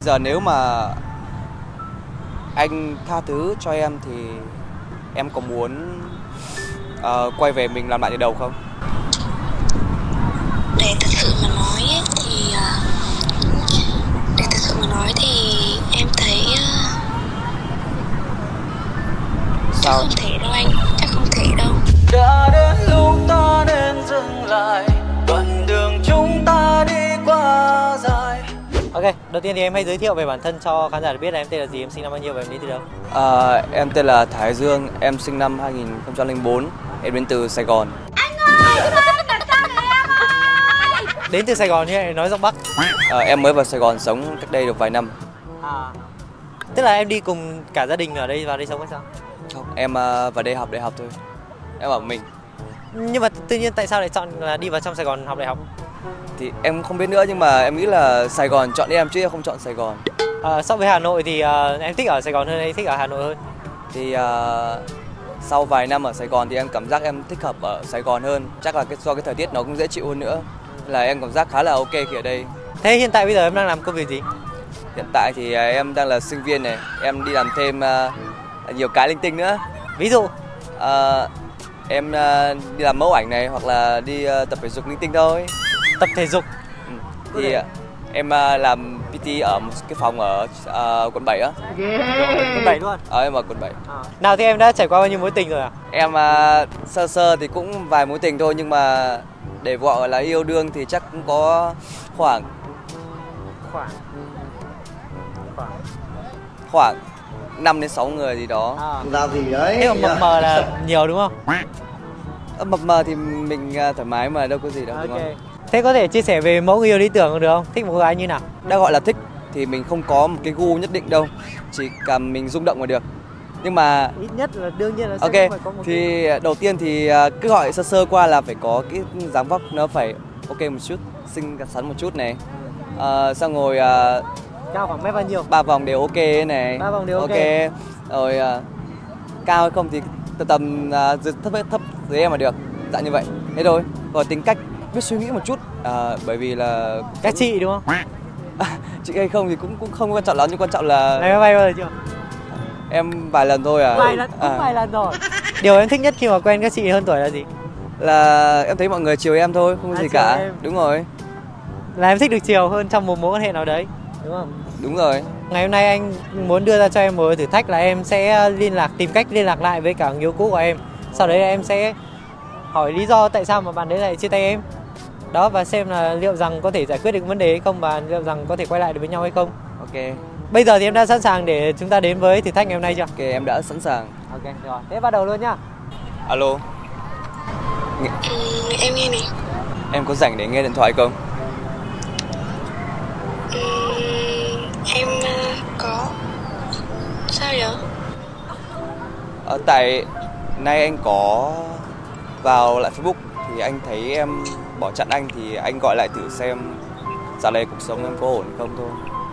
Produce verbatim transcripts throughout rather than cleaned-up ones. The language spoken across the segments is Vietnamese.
Giờ nếu mà anh tha thứ cho em thì em có muốn uh, quay về mình làm lại từ đầu không? Để thật sự mà nói ấy, thì để thật sự mà nói thì em thấy chắc không thể đâu anh, chắc không thể đâu. Đã đến lúc ta nên dừng lại, đoạn đường chúng ta đi qua dài. Ok, đầu tiên thì em hãy giới thiệu về bản thân cho khán giả được biết là em tên là gì, em sinh năm bao nhiêu và em đến từ đâu? À, em tên là Thái Dương, em sinh năm hai nghìn không trăm lẻ bốn, em đến từ Sài Gòn. Anh ơi, chúng ta đặt trang để em ơi. Đến từ Sài Gòn như nói giọng Bắc. À, em mới vào Sài Gòn sống cách đây được vài năm. À, tức là em đi cùng cả gia đình ở đây vào đây sống hay sao? Không, em uh, vào đây học đại học thôi. Em ở mình. Nhưng mà tự nhiên tại sao lại chọn là đi vào trong Sài Gòn học đại học? Thì em không biết nữa, nhưng mà em nghĩ là Sài Gòn chọn em chứ em không chọn Sài Gòn. À, so với Hà Nội thì uh, em thích ở Sài Gòn hơn hay thích ở Hà Nội hơn? Thì uh, sau vài năm ở Sài Gòn thì em cảm giác em thích hợp ở Sài Gòn hơn. Chắc là cái, do cái thời tiết nó cũng dễ chịu hơn nữa. Là em cảm giác khá là ok khi ở đây. Thế hiện tại bây giờ em đang làm công việc gì? Hiện tại thì uh, em đang là sinh viên này. Em đi làm thêm uh, nhiều cái linh tinh nữa. Ví dụ? Uh, em uh, đi làm mẫu ảnh này hoặc là đi uh, tập thể dục linh tinh thôi. Tập thể dục? Ừ. Thì uh, em uh, làm pê tê ở một cái phòng ở uh, quận bảy á. Quận bảy luôn? Ờ, em ở quận bảy. À. Nào thì em đã trải qua bao nhiêu mối tình rồi à? Em uh, sơ sơ thì cũng vài mối tình thôi, nhưng mà để gọi là yêu đương thì chắc cũng có khoảng Khoảng Khoảng Khoảng năm đến sáu người gì đó. À. Làm gì đấy? Thế mà mập mờ là nhiều đúng không? À, mập mờ thì mình uh, thoải mái mà đâu có gì đâu. Ok. Đúng không? Thế có thể chia sẻ về mẫu người yêu lý tưởng được không? Thích một cô gái như nào? Đã gọi là thích thì mình không có một cái gu nhất định đâu, chỉ cần mình rung động là được. Nhưng mà ít nhất là đương nhiên là sẽ ok, phải có một thì cái... đầu tiên thì cứ gọi sơ sơ qua là phải có cái dáng vóc nó phải ok một chút, xinh xắn một chút này. À, xong rồi uh, cao khoảng mét bao nhiêu? Ba vòng đều ok này. Ba vòng đều ok. Ok. Rồi uh, cao hay không thì tầm uh, thấp thấp dưới em mà được, dạng như vậy. Thế thôi. Còn tính cách biết suy nghĩ một chút, à, bởi vì là các chị đúng không? À, chị hay không thì cũng cũng không quan trọng lắm, nhưng quan trọng là Này, máy bay bao giờ chưa? Em vài lần thôi à. Vài lần, cũng à. vài lần rồi. Điều em thích nhất khi mà quen các chị hơn tuổi là gì? Là em thấy mọi người chiều em thôi, không có à, gì cả em. Đúng rồi. Là em thích được chiều hơn trong một mối quan hệ nào đấy, đúng không? Đúng rồi. Ngày hôm nay anh muốn đưa ra cho em một thử thách là em sẽ liên lạc, tìm cách liên lạc lại với cả người yêu cũ của em. Sau đấy em sẽ hỏi lý do tại sao mà bạn đấy lại chia tay em. Đó, và xem là liệu rằng có thể giải quyết được vấn đề hay không, và liệu rằng có thể quay lại được với nhau hay không. Ok. Bây giờ thì em đã sẵn sàng để chúng ta đến với thử thách ngày hôm nay chưa? Ok, em đã sẵn sàng. Ok, rồi. Thế bắt đầu luôn nhá. Alo. Ừ, em nghe này. Em có rảnh để nghe điện thoại không? Ừ, em có. Sao vậy? À, tại nay anh có vào lại Facebook thì anh thấy em bỏ chặn anh, thì anh gọi lại thử xem dạo này cuộc sống em có ổn không thôi.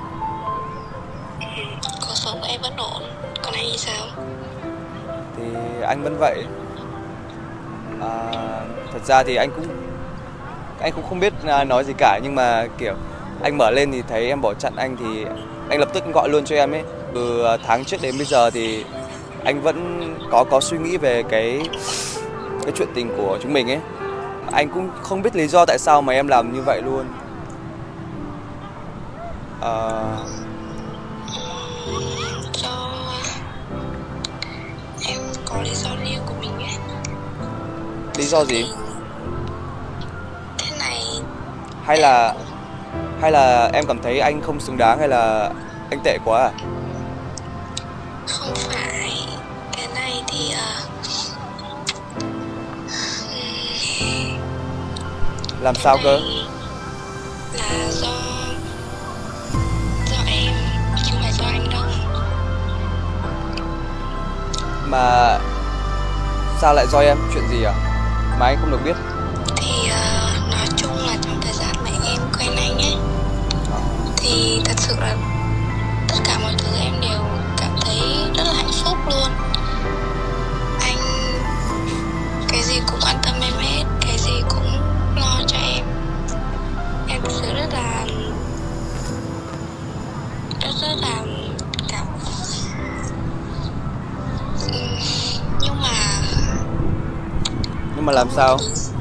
Ừ, cuộc sống của em vẫn ổn, còn anh thì sao? Thì anh vẫn vậy. À, thật ra thì anh cũng anh cũng không biết nói gì cả, nhưng mà kiểu anh mở lên thì thấy em bỏ chặn anh thì anh lập tức gọi luôn cho em ấy. Từ tháng trước đến bây giờ thì anh vẫn có có suy nghĩ về cái cái chuyện tình của chúng mình ấy. Anh cũng không biết lý do tại sao mà em làm như vậy luôn. À... Do em có lý do riêng của mình ấy. Lý do gì? Thế này. Hay là hay là em cảm thấy anh không xứng đáng, hay là anh tệ quá à? Không phải. Cái này thì uh... Làm sao cơ? Là do do em, chứ không phải do anh đâu. Mà sao lại do em? Chuyện gì à? Mà anh không được biết. Thì uh, nói chung là trong thời gian mà em quen anh ấy, thì thật sự là tất cả mọi thứ em đều cảm thấy rất là hạnh phúc luôn. Anh cái gì cũng quan tâm em hết, cái gì cũng lo cho em. Em thực sự rất là rất rất là cảm nhưng mà Nhưng mà làm sao?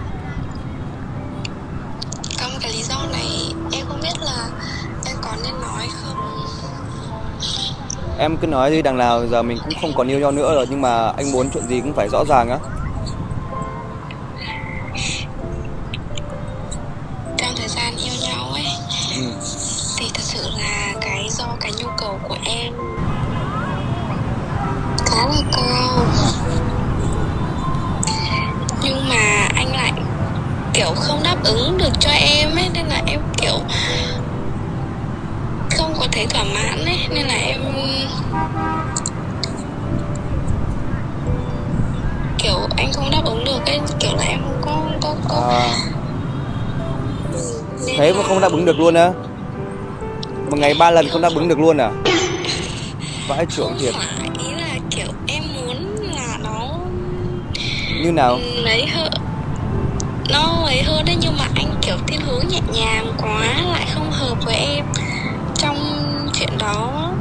có một cái lý do này em không biết là em có nên nói không. Em cứ nói đi, đằng nào giờ mình cũng không còn yêu nhau nữa rồi, nhưng mà anh muốn chuyện gì cũng phải rõ ràng á. Trong thời gian yêu nhau ấy, Ừ. thì thật sự là cái do cái nhu cầu của em khá là cao, nhưng mà anh lại kiểu không đáp ứng được cho em ấy, nên là em kiểu không có thấy thỏa mãn ấy, nên là em kiểu anh không đáp ứng được ấy, kiểu là em không có có, có... À, Nên thế mà là- không đáp ứng được luôn á? Một ngày ba lần không đáp ứng được luôn à? Vãi chưởng thiệt. Không phải, ý là kiểu em muốn là nó Như nào? lấy hơn, nó ấy hơn đấy, nhưng mà anh kiểu thiên hướng nhẹ nhàng quá, lại không hợp với em trong chuyện đó.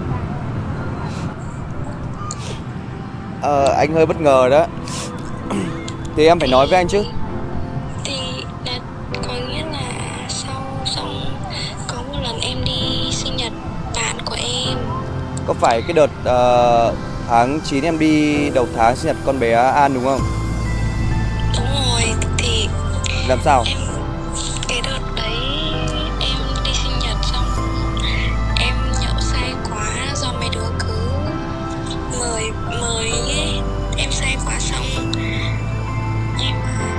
Ờ, anh hơi bất ngờ đó. Thì em phải nói với anh chứ. Thì là có nghĩa là sau xong có một lần em đi sinh nhật bạn của em. Có phải cái đợt ờ, tháng chín em đi đầu tháng sinh nhật con bé An đúng không? Đúng rồi, thì Làm sao? em cái đợt đấy em đi sinh nhật xong em nhậu say quá, do mấy đứa cứ mời mời ấy, em say quá xong em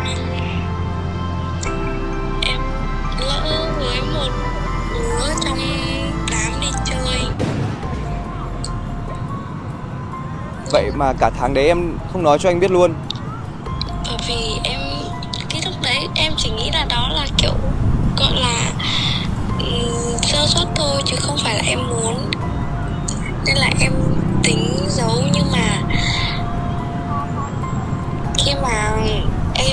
em lỡ với một đứa trong đám đi chơi. Vậy mà cả tháng đấy em không nói cho anh biết luôn. Bởi vì em cái lúc đấy em chỉ nghĩ là đó là kiểu gọi là um, sơ suất thôi, chứ không phải là em muốn, nên là em tính giấu. Nhưng mà khi mà em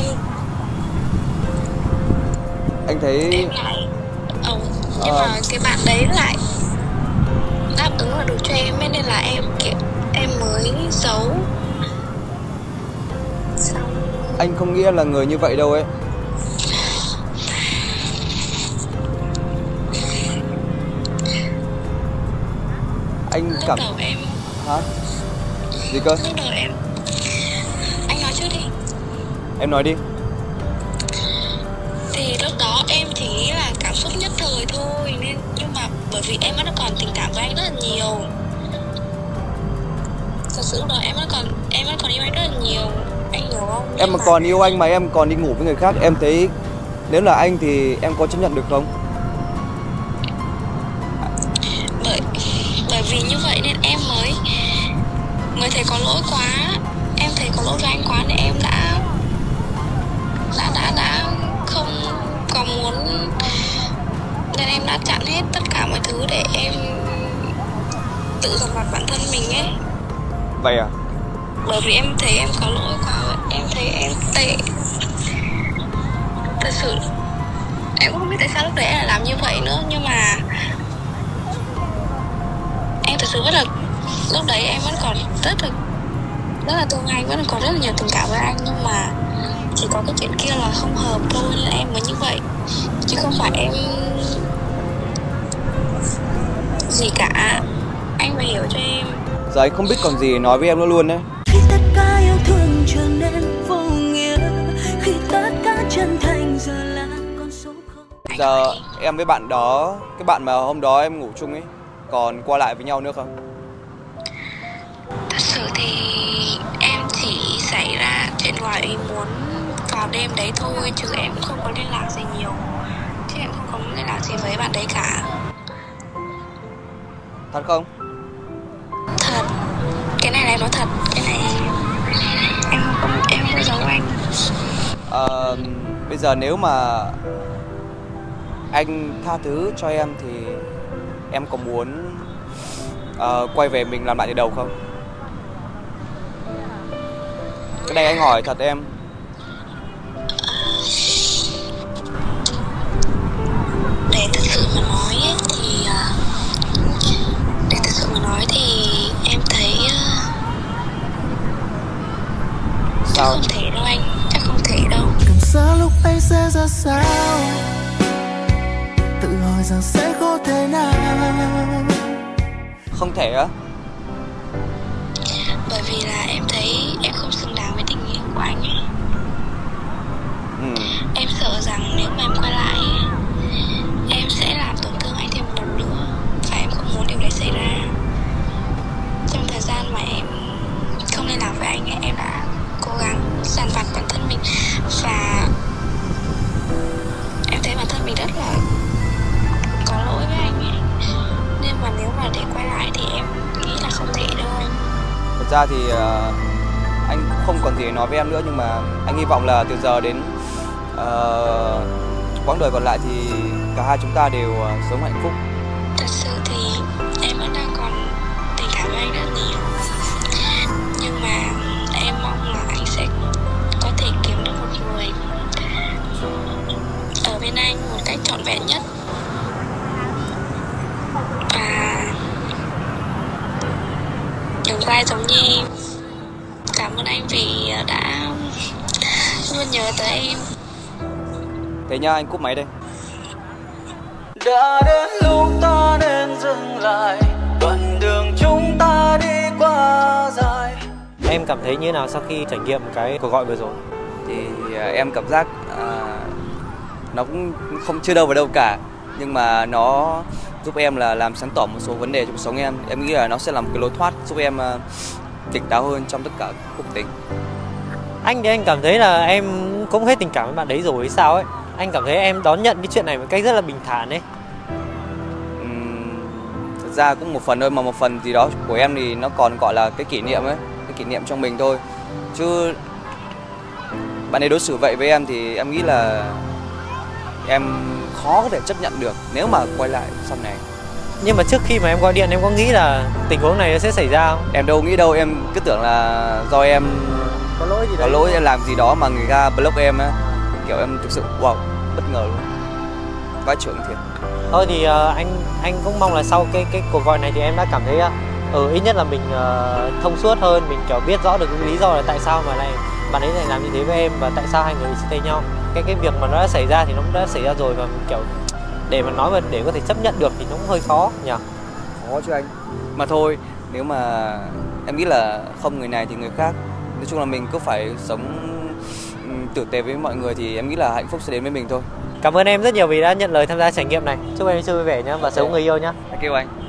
Anh thấy em lại ờ, nhưng Ờ. mà cái bạn đấy lại đáp ứng là được cho em ấy, nên là em kiểu em mới giấu. Xong anh không nghĩ là người như vậy đâu ấy. Anh lúc cảm... đầu em Hả? Gì cơ? lúc đầu em anh nói trước đi. Em nói đi. Thì lúc đó em chỉ nghĩ là cảm xúc nhất thời thôi, nên nhưng mà bởi vì em vẫn còn tình cảm với anh rất là nhiều. Thật sự lúc đó em vẫn còn em vẫn còn yêu anh rất là nhiều, anh hiểu không? Em mà còn yêu anh mà em còn đi ngủ với người khác, em thấy nếu là anh thì em có chấp nhận được không? bởi bởi vì như vậy nên em mới mới thấy có lỗi quá. Em thấy có lỗi với anh quá nên em đã đã đã đã không còn muốn, nên em đã chặn hết tất cả mọi thứ để em tự dằn vặt bản thân mình ấy. Vậy à? Bởi vì em thấy em có lỗi quá, em thấy em tệ. Thật sự em cũng không biết tại sao lúc đấy em lại làm như vậy nữa, nhưng mà em thật sự rất là, lúc đấy em vẫn còn rất là rất là thương anh, vẫn còn rất là nhiều tình cảm với anh, nhưng mà chỉ có cái chuyện kia là không hợp thôi nên em mới như vậy, chứ không phải em gì cả. Anh phải hiểu cho em. Giờ anh không biết còn gì để nói với em nữa luôn đấy. Khi tất cả yêu thương trở nên vô nghĩa, khi tất cả chân thành giờ là con số không. Giờ em với bạn đó, cái bạn mà hôm đó em ngủ chung ấy, còn qua lại với nhau nữa không? Thật sự thì em chỉ xảy ra chuyện ngoài ý muốn vào đêm đấy thôi, chứ em cũng không có liên lạc gì nhiều, chứ em không có liên lạc gì với bạn đấy cả. Thật không? Thật, cái này là em nói thật, cái này em không em không có giấu anh. Ờ, bây giờ nếu mà anh tha thứ cho em thì em có muốn ờ, quay về mình làm lại từ đầu không? Cái này anh hỏi thật em. Để thật sự mà nói ấy, thì à, để sao? Không thể đâu anh, chắc không thể đâu. Cảm giác lúc anh sẽ ra sao, tự hỏi rằng sẽ có thể nào. Không thể á? Bởi vì là em thấy em không xứng đáng với tình yêu của anh ấy. Ừ. Em sợ rằng nếu mà em quay lại, em sẽ làm tổn thương anh thêm một lần nữa. Và em không muốn điều đấy xảy ra. Trong thời gian mà em không liên lạc với anh ấy, em đã cố gắng dằn vặt bản thân mình. Và em thấy bản thân mình rất là có lỗi với anh ấy. Nên mà nếu mà để quay lại thì em nghĩ là không thể đâu anh. Thật ra thì uh, anh cũng không còn gì để nói với em nữa, nhưng mà anh hy vọng là từ giờ đến uh, quãng đời còn lại thì cả hai chúng ta đều uh, sống hạnh phúc. Thật sự thì em vẫn đang còn tình cảm với anh rất nhiều. Nhưng mà em mong là anh sẽ có thể kiếm được một người ở bên anh một cách trọn vẹn nhất. Và đừng vai giống như em. Cảm ơn anh vì đã luôn nhớ tới em. Thế nha, anh cúp máy đây. Đã đến lúc ta nên dừng lại, đoạn đường chúng ta đi qua dài. Em cảm thấy như thế nào sau khi trải nghiệm cái cuộc gọi vừa rồi? Thì uh, em cảm giác uh, nó cũng không chưa đâu vào đâu cả, nhưng mà nó giúp em là làm sáng tỏ một số vấn đề trong cuộc sống em. Em nghĩ là nó sẽ là một cái lối thoát giúp em uh, tỉnh táo hơn trong tất cả cuộc tình. Anh thì anh cảm thấy là em cũng hết tình cảm với bạn đấy rồi hay sao ấy. Anh cảm thấy em đón nhận cái chuyện này một cách rất là bình thản ấy. Uhm, thật ra cũng một phần thôi, mà một phần gì đó của em thì nó còn gọi là cái kỷ niệm ấy, cái kỷ niệm trong mình thôi. Chứ bạn ấy đối xử vậy với em thì em nghĩ là em khó có thể chấp nhận được nếu mà quay lại sau này. Nhưng mà trước khi mà em gọi điện em có nghĩ là tình huống này sẽ xảy ra không? Em đâu nghĩ đâu, em cứ tưởng là do em Có lỗi gì có đấy? lỗi em làm gì đó mà người ta block em á. Kiểu em thực sự wow, bất ngờ luôn. Vãi chưởng thiệt. Thôi thì uh, anh anh cũng mong là sau cái cái cuộc gọi này thì em đã cảm thấy uh, ừ, ít nhất là mình uh, thông suốt hơn, mình kiểu biết rõ được cái lý do là tại sao mà lại bạn ấy lại làm như thế với em và tại sao hai người chia tay nhau. Cái cái việc mà nó đã xảy ra thì nó cũng đã xảy ra rồi, và mình kiểu để mà nói mà để có thể chấp nhận được thì nó cũng hơi khó nhỉ. Khó chứ anh. Mà thôi, nếu mà em nghĩ là không người này thì người khác. Nói chung là mình cứ phải sống um, tử tế với mọi người thì em nghĩ là hạnh phúc sẽ đến với mình thôi. Cảm ơn em rất nhiều vì đã nhận lời tham gia trải nghiệm này. Chúc em chơi vui vẻ nhé và sớm người yêu nhé. Thank you anh.